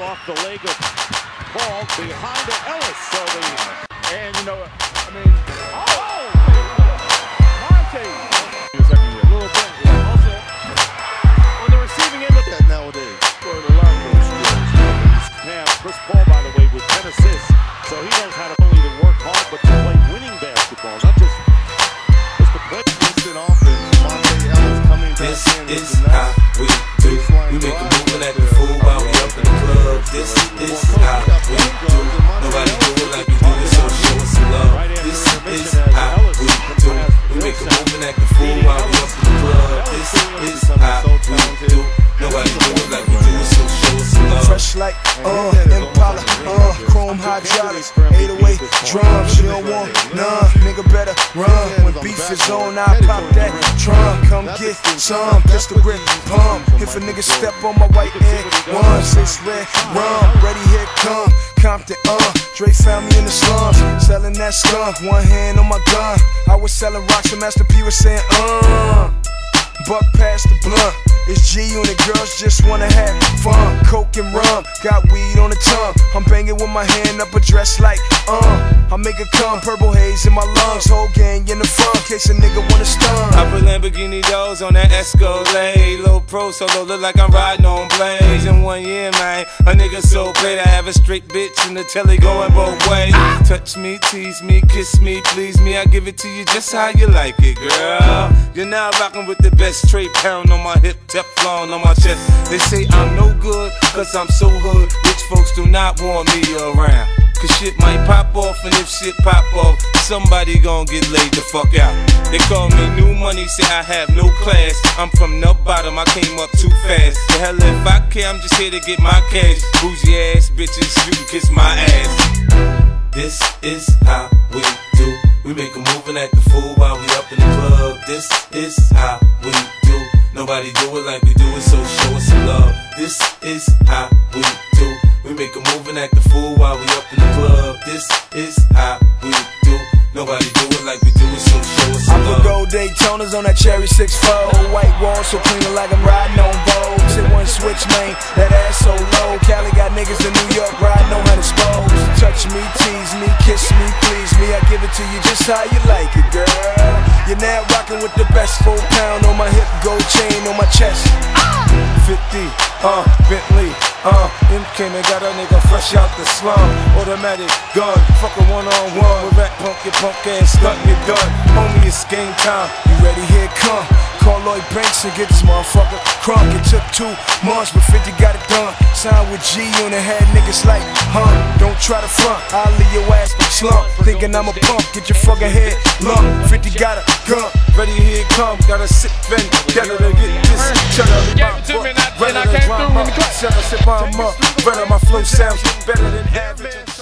off the leg of Paul behind to Ellis. So and you know, I mean, Monte. A little bit. Also, on the receiving end of that nowadays. For a lot of those skills. Now, Chris Paul, by the way, with 10 assists. So he knows how to only to work hard, but to play winning basketball, not just to play. Instant offense. Monte Ellis coming back in. This is how we do. We make a move and act a fool while we up in the club. This is how we do. Nobody do it like we do it, so show us some love. This is how we do. We make a move and act a fool while we up in the club. This is how we do. Nobody do it like we do it, so show us some love. Fresh like Impala, chrome hydraulics, 808 drums. You don't want none, nigga better run. When beef is on, I pop that trunk. Come get some, pistol grip pump. If a nigga step on my white egg, 1-6 red rum, ready here come Compton. Dre found me in the slums, selling that skunk. One hand on my gun. I was selling rocks and Master P was saying buck past the blunt. It's G Unit, girls just wanna have fun. Coke and rum, got weed on the tongue. I'm banging with my hand up a dress like I make it come, purple haze in my lungs. Whole gang in the front, case a nigga wanna stun. I put Lamborghini doors on that Escalade. Low pro solo, look like I'm riding on blades. In 1 year, man, a nigga so paid. I have a straight bitch in the telly going both ways. Touch me, tease me, kiss me, please me. I give it to you just how you like it, girl. You're now rocking with the best straight pound on my hip, Teflon on my chest. They say I'm no good, cause I'm so hood. Rich folks do not want me around. Cause shit might pop off, and if shit pop off, somebody gon' get laid the fuck out. They call me new money, say I have no class. I'm from the bottom, I came up too fast. The hell if I care, I'm just here to get my cash. Bougie ass bitches, you can kiss my ass. This is how we do. We make a move and act a fool while we up in the club. This is how we do. Nobody do it like we do it, so show us some love. This is how we do. We make a move and act a fool while we up in the club. This is how we do. Nobody do it like we do it, so show us some love. I put gold Daytonas on that cherry 6-4. White walls so clean like I'm riding on Vogues. Hit one switch, man, that ass so low. Cali got niggas in New York riding on how to spose. Touch me, tease me, kiss me, please me. I give it to you just how you like it, girl. You're now rocking with the best 4 pound on my hip, gold chain on my chest. 50, Bentley, MK, man, got a nigga fresh out the slum. Automatic gun, fuck a one-on-one with rap punk, your punk ass stunt, you done. Homie, it's game time. You ready? Here it come. Call Lloyd Banks and get this motherfucker crunk. It took 2 months, but 50 got it done. Signed with G Unit, had niggas like, don't try to front, I'll leave your ass slump. Thinking I'm a punk, get your fucking head lump. 50 got a gun, ready, here it come. Got a sick vent, get to get this. Gave it to me and I came through in the clutch. Sip on my flow sounds better than average.